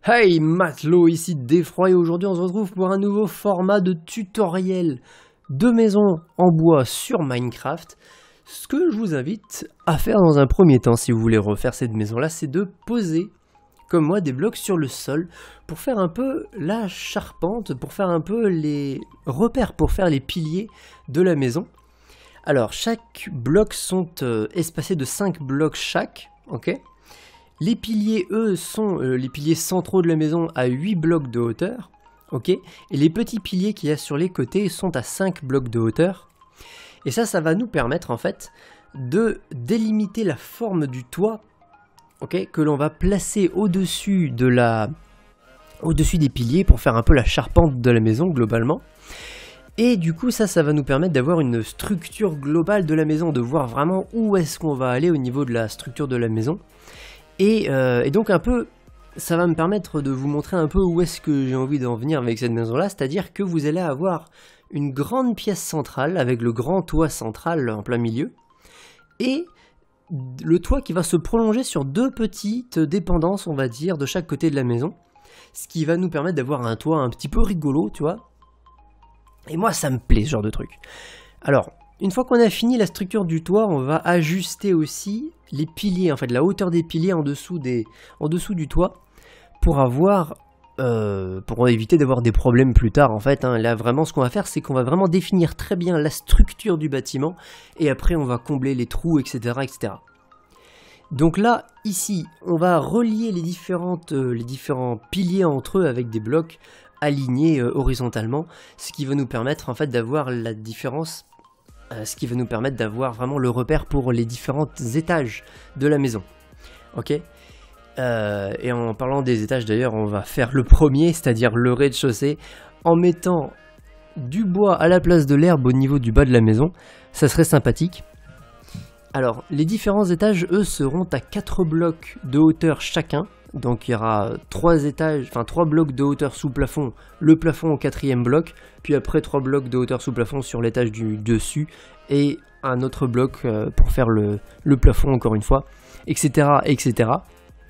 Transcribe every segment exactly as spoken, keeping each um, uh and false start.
Hey, Matelot ici d'Effroi et aujourd'hui on se retrouve pour un nouveau format de tutoriel de maison en bois sur Minecraft. Ce que je vous invite à faire dans un premier temps si vous voulez refaire cette maison là, c'est de poser comme moi des blocs sur le sol pour faire un peu la charpente, pour faire un peu les repères, pour faire les piliers de la maison. Alors chaque bloc sont euh, espacés de cinq blocs chaque, ok. Les piliers, eux, sont euh, les piliers centraux de la maison à huit blocs de hauteur, ok. Et les petits piliers qu'il y a sur les côtés sont à cinq blocs de hauteur. Et ça, ça va nous permettre en fait de délimiter la forme du toit, ok, que l'on va placer au-dessus de la, au-dessus des piliers pour faire un peu la charpente de la maison globalement. Et du coup, ça, ça va nous permettre d'avoir une structure globale de la maison, de voir vraiment où est-ce qu'on va aller au niveau de la structure de la maison. Et, euh, et donc un peu, ça va me permettre de vous montrer un peu où est-ce que j'ai envie d'en venir avec cette maison-là, c'est-à-dire que vous allez avoir une grande pièce centrale avec le grand toit central en plein milieu, et le toit qui va se prolonger sur deux petites dépendances, on va dire, de chaque côté de la maison, ce qui va nous permettre d'avoir un toit un petit peu rigolo, tu vois. Et moi, ça me plaît, ce genre de truc. Alors, une fois qu'on a fini la structure du toit, on va ajuster aussi les piliers, en fait, la hauteur des piliers en dessous, des, en dessous du toit, pour avoir, euh, pour éviter d'avoir des problèmes plus tard, en fait. Hein. Là, vraiment, ce qu'on va faire, c'est qu'on va vraiment définir très bien la structure du bâtiment, et après, on va combler les trous, et cetera, et cetera. Donc là, ici, on va relier les, différentes, euh, les différents piliers entre eux avec des blocs alignés euh, horizontalement, ce qui va nous permettre, en fait, d'avoir la différence. Ce qui va nous permettre d'avoir vraiment le repère pour les différents étages de la maison. Ok. Euh, et en parlant des étages d'ailleurs, on va faire le premier, c'est-à-dire le rez-de-chaussée, en mettant du bois à la place de l'herbe au niveau du bas de la maison. Ça serait sympathique. Alors, les différents étages, eux, seront à quatre blocs de hauteur chacun. Donc il y aura trois étages, enfin trois blocs de hauteur sous plafond, le plafond au quatrième bloc, puis après trois blocs de hauteur sous plafond sur l'étage du dessus, et un autre bloc euh, pour faire le, le plafond encore une fois, et cetera, et cetera.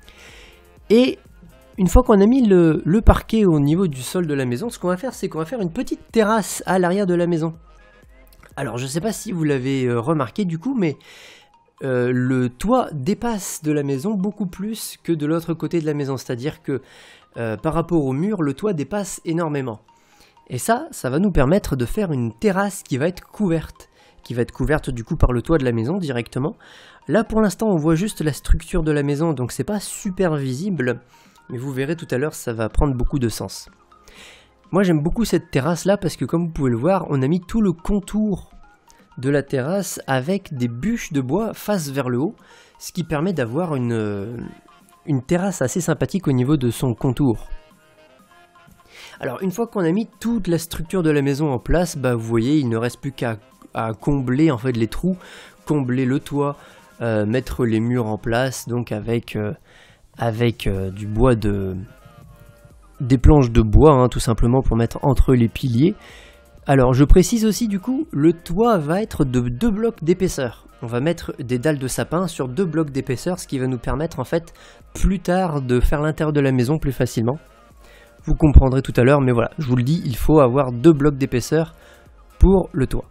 Et une fois qu'on a mis le, le parquet au niveau du sol de la maison, ce qu'on va faire, c'est qu'on va faire une petite terrasse à l'arrière de la maison. Alors je sais pas si vous l'avez euh, remarqué du coup, mais Euh, le toit dépasse de la maison beaucoup plus que de l'autre côté de la maison, c'est-à-dire que euh, par rapport au mur, le toit dépasse énormément. Et ça, ça va nous permettre de faire une terrasse qui va être couverte, qui va être couverte du coup par le toit de la maison directement. Là pour l'instant on voit juste la structure de la maison, donc c'est pas super visible, mais vous verrez tout à l'heure, ça va prendre beaucoup de sens. Moi j'aime beaucoup cette terrasse là parce que comme vous pouvez le voir, on a mis tout le contour de la terrasse avec des bûches de bois face vers le haut, ce qui permet d'avoir une, une terrasse assez sympathique au niveau de son contour. Alors une fois qu'on a mis toute la structure de la maison en place, bah vous voyez, il ne reste plus qu'à à combler en fait les trous, combler le toit, euh, mettre les murs en place, donc avec, euh, avec euh, du bois de... des planches de bois, hein, tout simplement pour mettre entre les piliers. Alors je précise aussi du coup, le toit va être de deux blocs d'épaisseur. On va mettre des dalles de sapin sur deux blocs d'épaisseur, ce qui va nous permettre en fait plus tard de faire l'intérieur de la maison plus facilement. Vous comprendrez tout à l'heure, mais voilà, je vous le dis, il faut avoir deux blocs d'épaisseur pour le toit.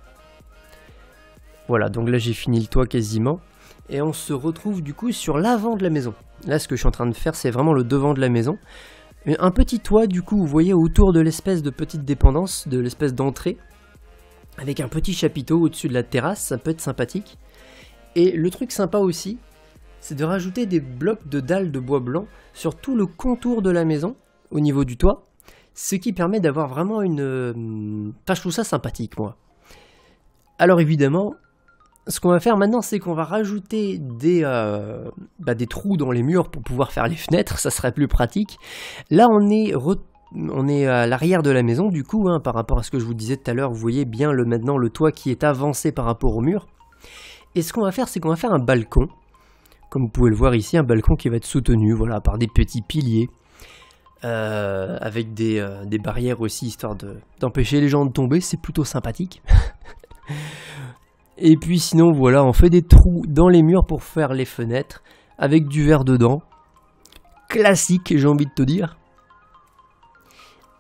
Voilà, donc là j'ai fini le toit quasiment. Et on se retrouve du coup sur l'avant de la maison. Là ce que je suis en train de faire, c'est vraiment le devant de la maison. Un petit toit du coup, vous voyez, autour de l'espèce de petite dépendance, de l'espèce d'entrée, avec un petit chapiteau au-dessus de la terrasse, ça peut être sympathique. Et le truc sympa aussi, c'est de rajouter des blocs de dalles de bois blanc sur tout le contour de la maison, au niveau du toit, ce qui permet d'avoir vraiment une... Enfin, je trouve ça sympathique, moi. Alors évidemment, ce qu'on va faire maintenant, c'est qu'on va rajouter des, euh, bah, des trous dans les murs pour pouvoir faire les fenêtres, ça serait plus pratique. Là, on est, on est à l'arrière de la maison, du coup, hein, par rapport à ce que je vous disais tout à l'heure, vous voyez bien le, maintenant le toit qui est avancé par rapport au mur. Et ce qu'on va faire, c'est qu'on va faire un balcon, comme vous pouvez le voir ici, un balcon qui va être soutenu voilà, par des petits piliers, euh, avec des, euh, des barrières aussi, histoire de, d'empêcher les gens de tomber, c'est plutôt sympathique. Et puis sinon voilà, on fait des trous dans les murs pour faire les fenêtres, avec du verre dedans. Classique, j'ai envie de te dire.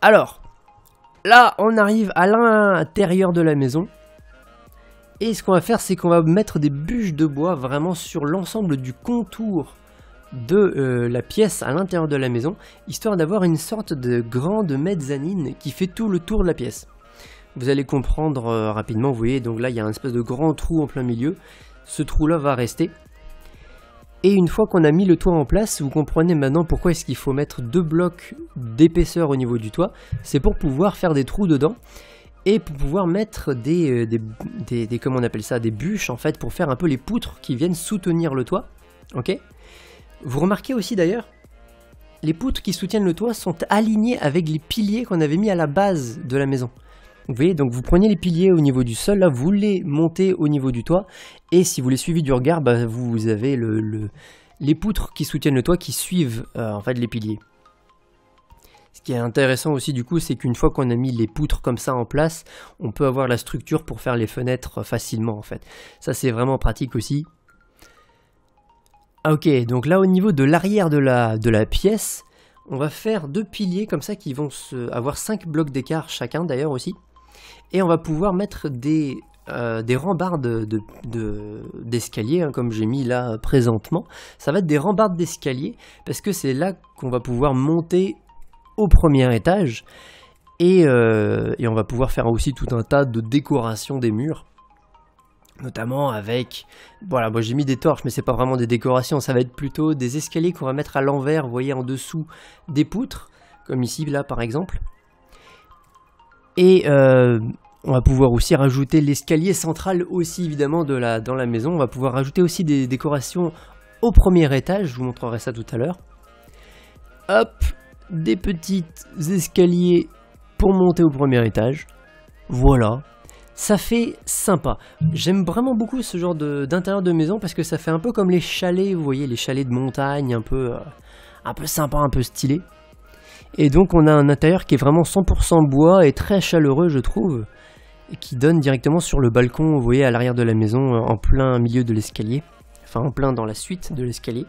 Alors, là, on arrive à l'intérieur de la maison. Et ce qu'on va faire, c'est qu'on va mettre des bûches de bois vraiment sur l'ensemble du contour de euh, la pièce à l'intérieur de la maison, histoire d'avoir une sorte de grande mezzanine qui fait tout le tour de la pièce. Vous allez comprendre euh, rapidement, vous voyez, donc là il y a un espèce de grand trou en plein milieu, ce trou là va rester. Et une fois qu'on a mis le toit en place, vous comprenez maintenant pourquoi est-ce qu'il faut mettre deux blocs d'épaisseur au niveau du toit, c'est pour pouvoir faire des trous dedans. Et pour pouvoir mettre des, des, des, des, comment on appelle ça, des bûches en fait, pour faire un peu les poutres qui viennent soutenir le toit. Ok. Vous remarquez aussi d'ailleurs, les poutres qui soutiennent le toit sont alignées avec les piliers qu'on avait mis à la base de la maison. Vous voyez, donc vous prenez les piliers au niveau du sol, là vous les montez au niveau du toit, et si vous les suivez du regard, bah, vous avez le, le, les poutres qui soutiennent le toit qui suivent euh, en fait les piliers. Ce qui est intéressant aussi du coup, c'est qu'une fois qu'on a mis les poutres comme ça en place, on peut avoir la structure pour faire les fenêtres facilement en fait. Ça c'est vraiment pratique aussi. Ah, ok, donc là au niveau de l'arrière de la, de la pièce, on va faire deux piliers comme ça qui vont se, avoir cinq blocs d'écart chacun d'ailleurs aussi. Et on va pouvoir mettre des, euh, des rambardes de, de, d'escalier, hein, comme j'ai mis là présentement. Ça va être des rambardes d'escalier parce que c'est là qu'on va pouvoir monter au premier étage et, euh, et on va pouvoir faire aussi tout un tas de décorations des murs, notamment avec, voilà, moi j'ai mis des torches mais c'est pas vraiment des décorations, ça va être plutôt des escaliers qu'on va mettre à l'envers, vous voyez, en dessous des poutres, comme ici là par exemple. Et euh, on va pouvoir aussi rajouter l'escalier central aussi évidemment de la, dans la maison. On va pouvoir rajouter aussi des décorations au premier étage, je vous montrerai ça tout à l'heure. Hop, des petits escaliers pour monter au premier étage. Voilà, ça fait sympa. J'aime vraiment beaucoup ce genre d'intérieur de, de maison parce que ça fait un peu comme les chalets, vous voyez, les chalets de montagne, un peu, euh, un peu sympa, un peu stylé. Et donc on a un intérieur qui est vraiment cent pour cent bois et très chaleureux je trouve, et qui donne directement sur le balcon, vous voyez, à l'arrière de la maison, en plein milieu de l'escalier, enfin en plein dans la suite de l'escalier.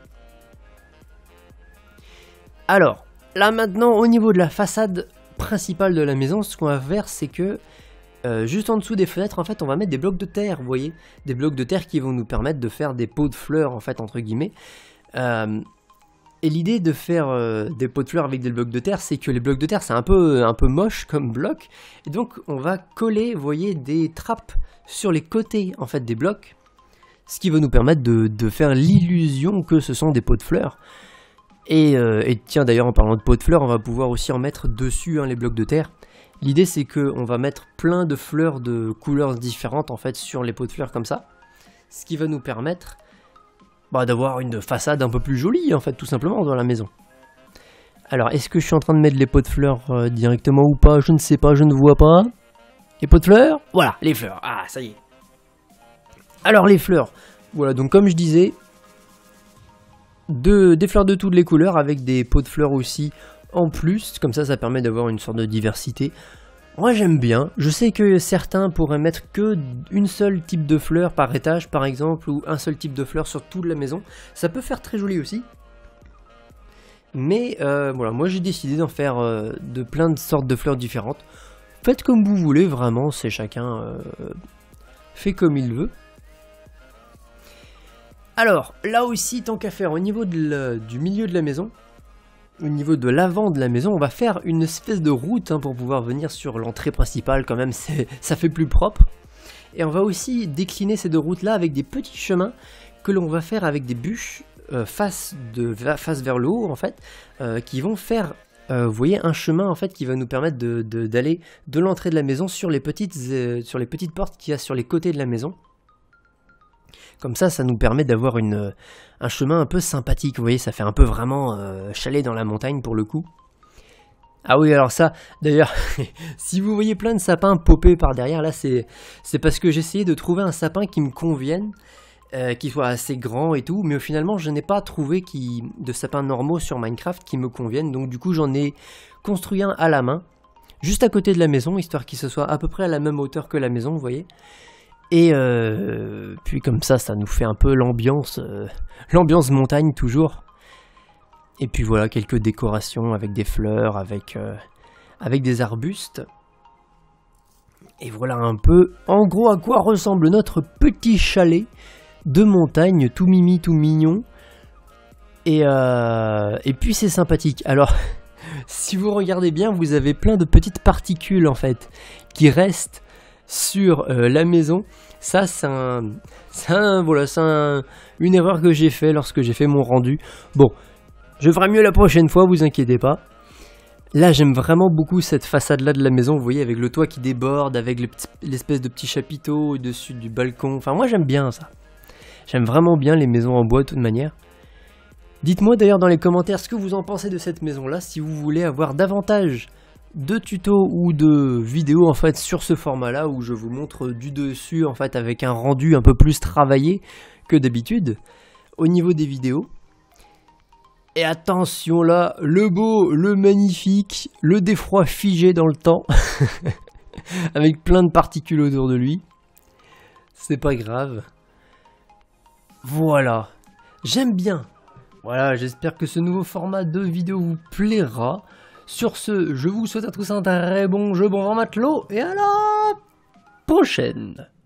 Alors, là maintenant au niveau de la façade principale de la maison, ce qu'on va faire c'est que euh, juste en dessous des fenêtres en fait on va mettre des blocs de terre, vous voyez, des blocs de terre qui vont nous permettre de faire des pots de fleurs en fait entre guillemets. Euh, Et l'idée de faire euh, des pots de fleurs avec des blocs de terre, c'est que les blocs de terre, c'est un peu, un peu moche comme bloc. Et donc, on va coller, vous voyez, des trappes sur les côtés, en fait, des blocs. Ce qui va nous permettre de, de faire l'illusion que ce sont des pots de fleurs. Et, euh, et tiens, d'ailleurs, en parlant de pots de fleurs, on va pouvoir aussi en mettre dessus, hein, les blocs de terre. L'idée, c'est qu'on va mettre plein de fleurs de couleurs différentes, en fait, sur les pots de fleurs comme ça. Ce qui va nous permettre... Bah, d'avoir une façade un peu plus jolie en fait tout simplement dans la maison. Alors est-ce que je suis en train de mettre les pots de fleurs euh, directement ou pas? Je ne sais pas, je ne vois pas. Les pots de fleurs? Voilà, les fleurs, ah ça y est. Alors les fleurs, voilà, donc comme je disais, de, des fleurs de toutes les couleurs avec des pots de fleurs aussi en plus, comme ça ça permet d'avoir une sorte de diversité. Moi j'aime bien, je sais que certains pourraient mettre que une seule type de fleur par étage par exemple, ou un seul type de fleur sur toute la maison, ça peut faire très joli aussi. Mais euh, voilà, moi j'ai décidé d'en faire euh, de plein de sortes de fleurs différentes. Faites comme vous voulez, vraiment, c'est chacun euh, fait comme il veut. Alors, là aussi, tant qu'à faire, au niveau de la, du milieu de la maison, au niveau de l'avant de la maison, on va faire une espèce de route hein, pour pouvoir venir sur l'entrée principale quand même, ça fait plus propre. Et on va aussi décliner ces deux routes là avec des petits chemins que l'on va faire avec des bûches euh, face, de, face vers le haut en fait, euh, qui vont faire, euh, vous voyez, un chemin en fait qui va nous permettre de, de, d'aller de l'entrée de la maison sur les petites, euh, sur les petites portes qu'il y a sur les côtés de la maison. Comme ça, ça nous permet d'avoir une, un chemin un peu sympathique, vous voyez, ça fait un peu vraiment euh, chalet dans la montagne pour le coup. Ah oui, alors ça, d'ailleurs, si vous voyez plein de sapins popés par derrière, là, c'est parce que j'essayais de trouver un sapin qui me convienne, euh, qui soit assez grand et tout, mais finalement, je n'ai pas trouvé qui, de sapins normaux sur Minecraft qui me conviennent, donc du coup, j'en ai construit un à la main, juste à côté de la maison, histoire qu'il se soit à peu près à la même hauteur que la maison, vous voyez. Et euh, puis comme ça, ça nous fait un peu l'ambiance, euh, l'ambiance montagne toujours. Et puis voilà, quelques décorations avec des fleurs, avec, euh, avec des arbustes. Et voilà un peu, en gros, à quoi ressemble notre petit chalet de montagne, tout mimi, tout mignon. Et, euh, et puis c'est sympathique. Alors, si vous regardez bien, vous avez plein de petites particules en fait qui restent sur euh, la maison. Ça, c'est un, c'est un, voilà, c'est un, une erreur que j'ai fait lorsque j'ai fait mon rendu. Bon, je ferai mieux la prochaine fois, vous inquiétez pas. Là, j'aime vraiment beaucoup cette façade-là de la maison, vous voyez, avec le toit qui déborde, avec le petit, l'espèce de petit chapiteau au-dessus du balcon. Enfin, moi, j'aime bien ça. J'aime vraiment bien les maisons en bois, de toute manière. Dites-moi d'ailleurs dans les commentaires ce que vous en pensez de cette maison-là, si vous voulez avoir davantage de tutos ou de vidéos en fait sur ce format-là, où je vous montre du dessus en fait avec un rendu un peu plus travaillé que d'habitude au niveau des vidéos. Et attention là, le beau, le magnifique, le défroid figé dans le temps, avec plein de particules autour de lui. C'est pas grave. Voilà, j'aime bien. Voilà, j'espère que ce nouveau format de vidéo vous plaira. Sur ce, je vous souhaite à tous un très bon jeu, bon vent matelot, et à la prochaine.